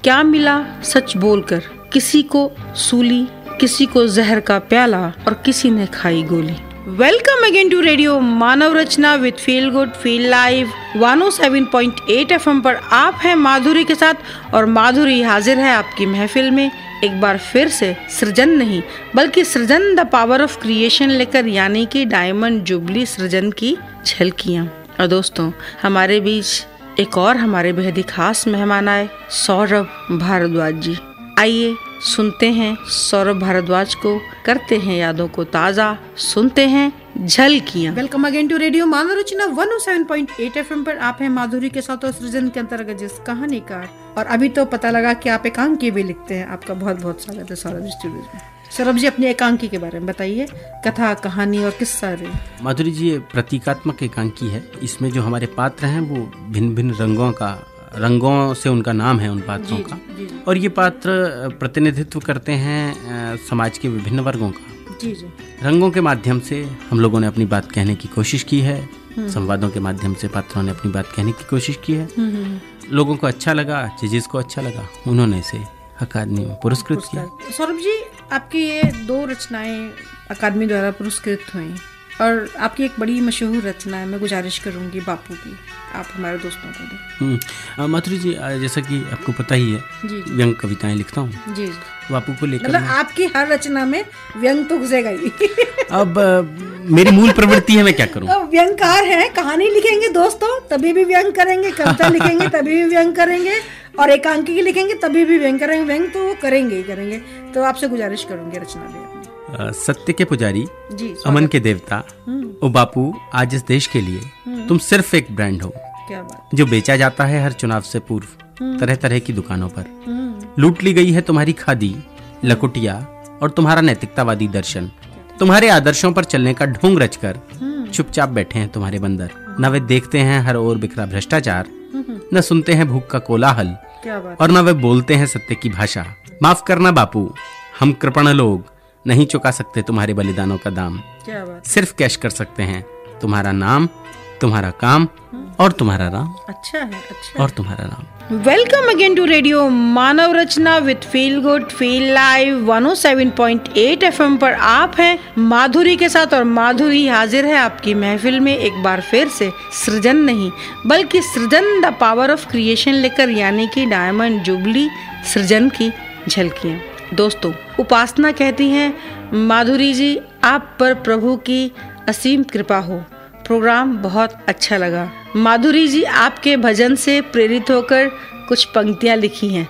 क्या मिला सच बोलकर, किसी को सूली, किसी को जहर का प्याला और किसी ने खाई गोली। Welcome again to radio Manav Rachna with feel good feel live one O seven point eight F M पर आप हैं माधुरी के साथ और माधुरी हाजिर है आपकी महफिल में एक बार फिर से सृजन नहीं बल्कि सृजन द पावर ऑफ क्रिएशन लेकर, यानी कि डायमंड जुबली सृजन की झलकियाँ। और दोस्तों, हमारे बीच एक और हमारे बेहद ही खास मेहमान आए, सौरभ भारद्वाज जी। आइए सुनते हैं सौरभ भारद्वाज को, करते हैं यादों को ताज़ा, सुनते हैं झलकियाँ। Welcome again to radio Manav Rachna one O seven point eight F M पर आप हैं माधुरी के साथ और सृजन के अंतर्गत जिस कहानीकार। और अभी तो पता लगा कि आप एकांकी भी लिखते हैं। आपका बहुत बहुत स्वागत है सौरभ स्टूडियो में। सौरभ जी, अपनी एकांकी के बारे में बताइए, कथा, कहानी और किस्सा। माधुरी जी, ये प्रतीकात्मक एकांकी है। इसमें जो हमारे पात्र हैं वो भिन्न भिन्न रंगों का रंगों से उनका नाम है उन पात्रों का, और ये पात्र प्रतिनिधित्व करते हैं समाज के विभिन्न वर्गों का। जी जी। रंगों के माध्यम से हम लोगों ने अपनी बात कहने की कोशिश की है, संवादों के माध्यम से पात्रों ने अपनी बात कहने की कोशिश की है। लोगों को अच्छा लगा, जिसको अच्छा लगा उन्होंने इसे अकादमी में पुरस्कृत किया। सौरभ जी, आपकी ये दो रचनाएं अकादमी द्वारा पुरस्कृत हुई और आपकी एक बड़ी मशहूर रचना है, मैं गुजारिश करूंगी बापू की, आप हमारे दोस्तों को दें। माधुरी जी, जैसा कि आपको पता ही है, व्यंग कविताएं लिखता हूँ जी, बापू को लेकर। मतलब आपकी हर रचना में व्यंग तो घुसेगा ही। अब मेरी मूल प्रवृत्ति है, मैं क्या करूँ। तो व्यंगकार हैं, कहानी लिखेंगे दोस्तों तभी भी व्यंग करेंगे, कविता लिखेंगे तभी भी व्यंग करेंगे, और एकांकी की लिखेंगे तभी भी व्यंग करेंगे। व्यंग तो वो करेंगे ही करेंगे। तो आपसे गुजारिश करूंगी रचना में। सत्य के पुजारी, अमन के देवता, ओ बापू, आज इस देश के लिए तुम सिर्फ एक ब्रांड हो। क्या बात। जो बेचा जाता है हर चुनाव से पूर्व तरह तरह की दुकानों पर। लूट ली गई है तुम्हारी खादी, लकुटिया और तुम्हारा नैतिकतावादी दर्शन। तुम्हारे आदर्शों पर चलने का ढोंग रचकर चुपचाप बैठे हैं तुम्हारे बंदर। न वे देखते हैं हर ओर बिखरा भ्रष्टाचार, न सुनते हैं भूख का कोलाहल, और न वे बोलते हैं सत्य की भाषा। माफ करना बापू, हम कृपण लोग नहीं चुका सकते तुम्हारे बलिदानों का दाम। क्या बात। सिर्फ कैश कर सकते हैं तुम्हारा नाम, तुम्हारा काम और तुम्हारा राम। अच्छा है, अच्छा। और तुम्हारा Ram. Welcome again to radio Manav Rachna with feel good feel live one O seven point eight F M पर आप हैं माधुरी के साथ और माधुरी हाजिर है आपकी महफिल में एक बार फिर से सृजन नहीं बल्कि सृजन द पावर ऑफ क्रिएशन लेकर, यानी कि डायमंड जुबली सृजन की झलकियाँ। दोस्तों, उपासना कहती हैं, माधुरी जी आप पर प्रभु की असीम कृपा हो। प्रोग्राम बहुत अच्छा लगा। माधुरी जी आपके भजन से प्रेरित होकर कुछ पंक्तियाँ लिखी हैं।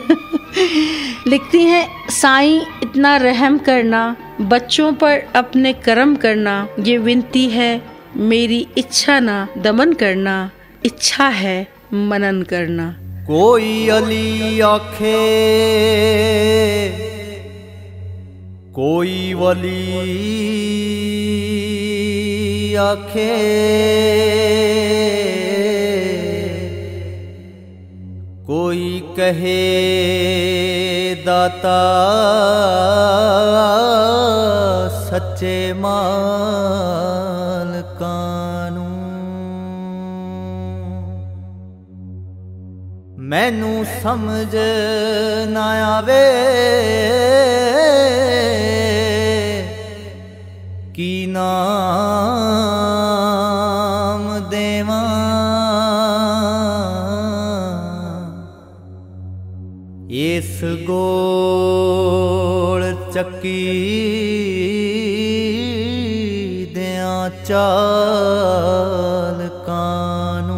लिखती हैं, साईं इतना रहम करना, बच्चों पर अपने करम करना, ये विनती है मेरी इच्छा ना दमन करना, इच्छा है मनन करना। कोई अली आखे कोई वली आखे, कोई कहे दाता सच्चे माल कानू। मैनू समझ ना आवे की नाम देवा, इस गोल चक्की दिया चाल कानू।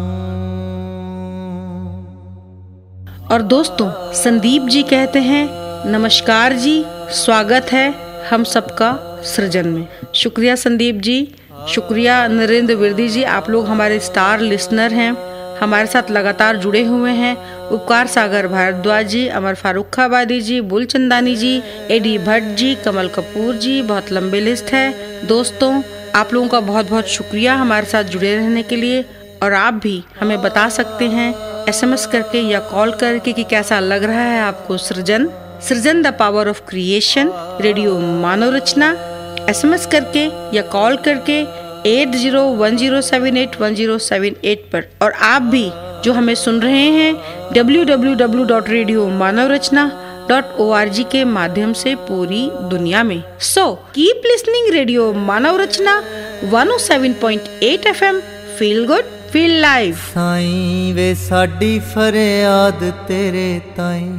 और दोस्तों, संदीप जी कहते हैं, नमस्कार जी, स्वागत है हम सबका सृजन में। शुक्रिया संदीप जी, शुक्रिया नरेंद्र विरदी जी, आप लोग हमारे स्टार लिसनर हैं, हमारे साथ लगातार जुड़े हुए हैं। उपकार सागर भारद्वाज जी, अमर फारूखाबादी जी, बुलचंदानी जी, एडी भट्ट जी, कमल कपूर जी, बहुत लंबे लिस्ट है। दोस्तों, आप लोगों का बहुत बहुत शुक्रिया हमारे साथ जुड़े रहने के लिए। और आप भी हमें बता सकते हैं एसएमएस करके या कॉल करके कि कैसा लग रहा है आपको Srijan Srijan the power of creation radio Manav Rachna. SMS करके या कॉल करके eight zero one zero seven eight one zero seven eight पर। और आप भी जो हमें सुन रहे हैं W W W dot radio Manav Rachna dot O R G के माध्यम से पूरी दुनिया में। So keep listening radio Manav Rachna one O seven point eight F M. Feel good feel live. Sai वे साडी फरियाद तेरे ताईं,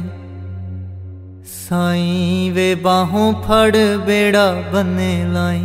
साईं वे बाहों फड़ बेड़ा बन्ने लाई,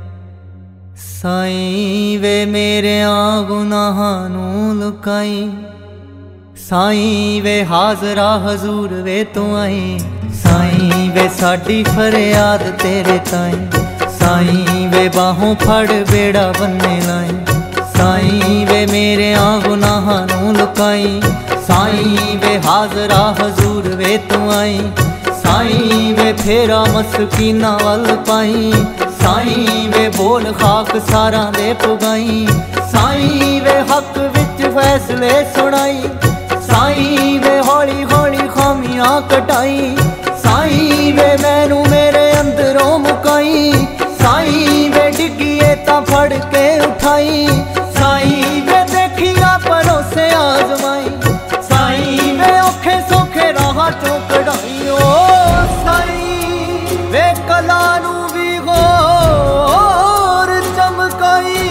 साईं वे मेरे गुनाहां नूं लुकाई, साईं वे हाजरा हजूर वे तू आई, साईं वे साडी फरियाद तेरे ताईं, साईं वे बाहों फड़ बेड़ा बन्ने लाई, साईं वे मेरे गुनाहां नूं लुकाई, साईं वे हाजरा हजूर वे तू आई, साईं वे फेरा मसकीना वल पाई, साईं वे बोल खाक सारा दे पुगाई, साईं वे हक विच फैसले सुनाई, साईं वे हौली हौली खामियां कटाई, साईं वे मैनू मेरे अंदरों मुकाई, साईं वे डिगिए ता फड़ के उठाई, साईं वे देखिया परोसे आजमाई, साईं वे औखे सौखे राह चों कढ़ाई, ओ साईं वे कला नू भी गौर चमकाई,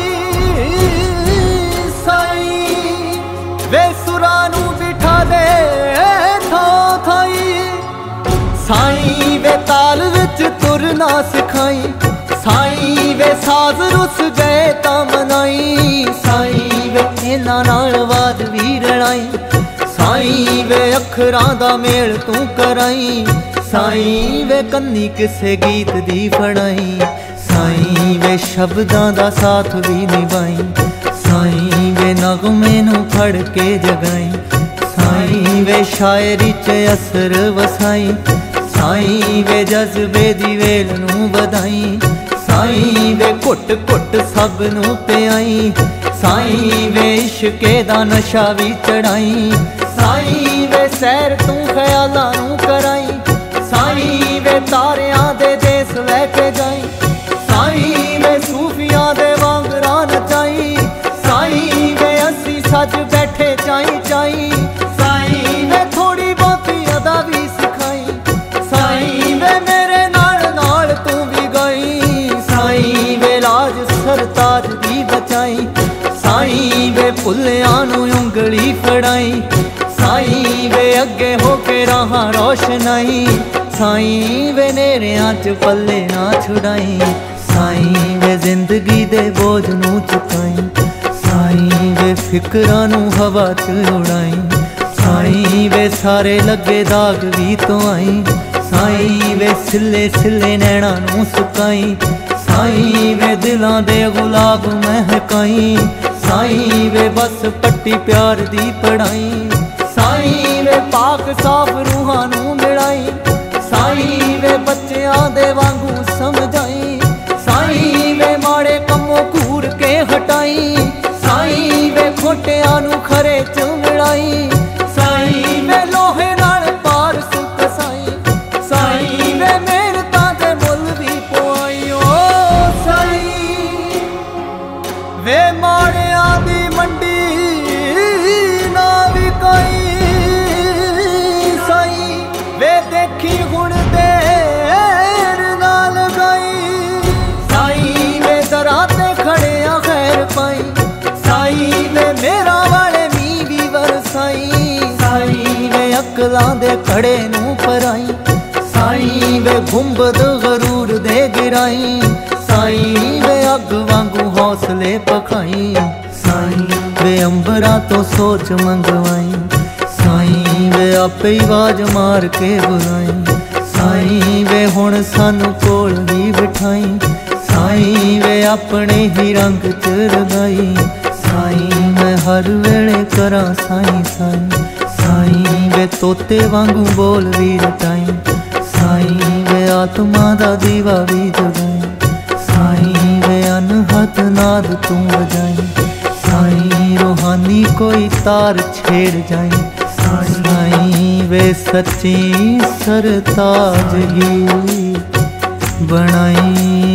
साईं वे सुरा नू बिठा दे थो थाई, साईं वे ताल विच तुरना सिखाई, साईं वे साज रुस गए ता मनाई, साईं वे इन्हां नाल वाद भी रड़ाई, साईं वे अखरां दा मेल तू कराई, साईं वे कन्नी किसे गीत दी फड़ाई, साईं वे शब्दां दा साथ भी निभाई, साईं वे नगमे नू फड़ के जगाई, साईं वे शायरी च असर वसाई, साईं वे जज्बे दी वेल नू बधाई, साईं वे घुट घुट सब नू पियाई, साईं वे इश्के दा नशा भी चढ़ाई, साईं वे सैर तू ख्यालां नू कराई, साईं वे तारियां दे देस लैके जाई, साईं वे सूफियां दे वांगरा नचाई, साईं वे असी सज बैठे चाई चाई, साईं वे थोड़ी बहुती अदा भी सिखाई, साईं वे मेरे नाल नाल तू भी गई, साईं वे लाज सरताज दी बचाई, साईं वे भुल्लियां नू उंगली फड़ाई, साईं वे अगे होके राह रोशनाई, साईं वे नेरियां च पल्ले ना छुड़ाई, साईं वे जिंदगी दे बोझ नू चुकाई, साईं वे फिकरां नू हवा च उड़ाई, साईं वे सारे लगे दाग भी तो आई, साईं वे सिले सिले नैना नू सुकाई, साईं वे दिलां दे गुलाब महकाई, साईं वे बस पट्टी प्यार दी पढ़ाई, साईं वे पाक साफ रूहां नू मिलाई, साईं वे बच्चियां दे वांगू समझाई, साईं वे माड़े कम्मों घूर के हटाई, साईं वे खोटियां नू खरे च मिलाई, साईं वे लोहे नाल पार सुख साई, साईं वे मेहनतां दे मुल भी पवाई, ओ साईं वे माड़ियां दी मंडी ना विकाई, साईं वे देखी हुण देर ना लगाई, साईं वे दरां ते खड़िया खैर पाई, साईं वे मेरा वाले मी भी वरसाई, साईं वे अकलां दे खड़े नू पराई, साईं वे गुंबद गरूर दे गिराई, साईं वे अग वांगू हौसले पखाई, साईं वे अंबरा तो सोच मंगवाई, साईं वे आपे ही आवाज मार के बुलाई, साईं वे हुण सानू कोल ही बिठाई, साईं वे अपने ही रंग च रगाई, साईं मैं हर वेले करां साईं साईं, साईं वे तोते वांगू बोल भी रटाई, साईं वे आत्मा दा दीवा भी जगाई, साईं वे अनहद नाद तू बजाई, साईं रूहानी कोई तार छेड़ जाई, साईं वे सच्ची सरताजगी बनाई।